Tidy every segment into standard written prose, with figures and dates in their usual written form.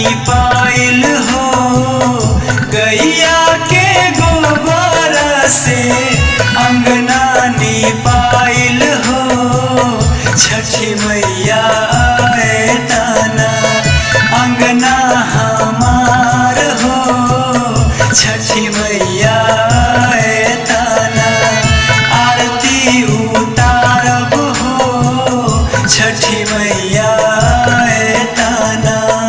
पाइल हो, गैया के गोबर से अंगना पाइल हो। छठी मैया आए ताना अंगना हमार हो, छठी मैया आए ताना आरती उतारब हो, छठी मैया आए ताना।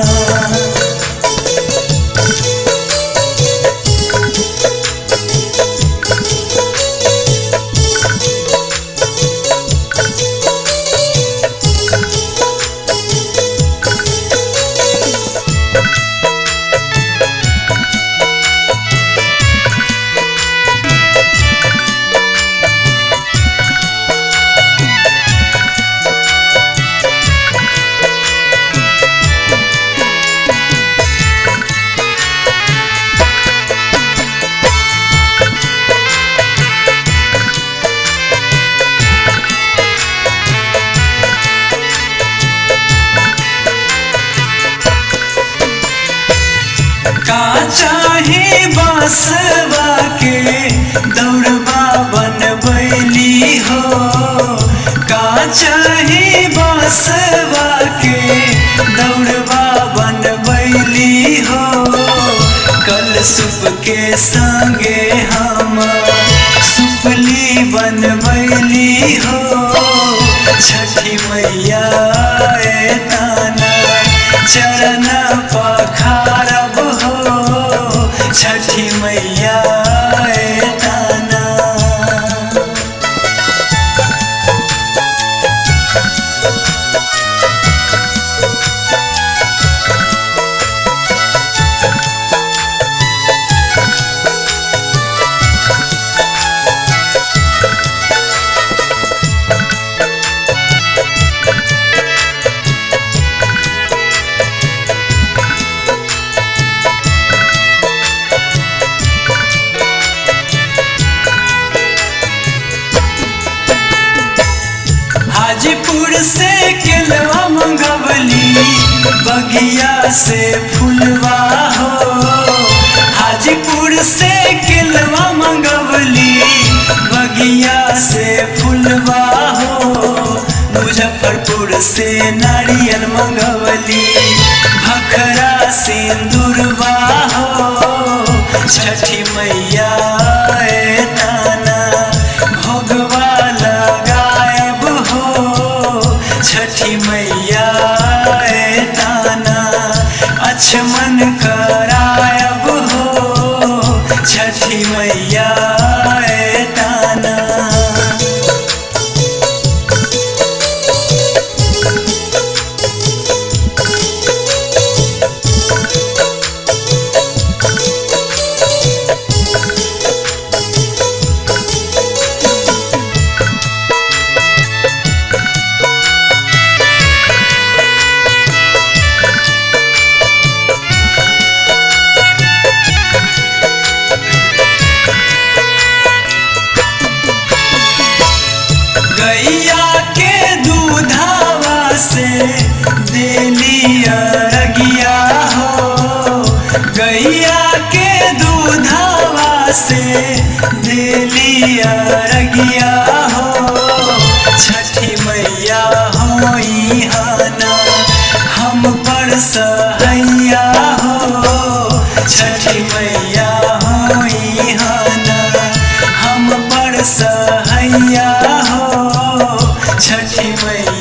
चाहे बांसवा के दौड़बा बनबैली हो, का चाहे बांसवा के दौड़बा बनबैली हो। कल सुप के संगे हम सुपली बनबैली हो, छठी मैया आए ताना चरण पखारब हो, छठी मैया आए ताना। हाजीपुर से केलवा मंगवली बगिया से फुलवा हो, हाजीपुर से केलवा मंगवली बगिया से फुलवा हो। मुजफ्फरपुर से नारियल मंगवली भखरा सिंदूरवा हो, छठी मैया आए ताना भोगवा लगायब हो, छठी मैया आए ताना अचमन करायब हो, छठी मैया आए ताना। गैया के दूधावा से देली अरगिया हो, गैया के दूधावा से देली अरगिया हो। छठी मैया होई हना हम पर सहैया हो, छठी मैया होई हना हम पर सहैया हो, छठी मैया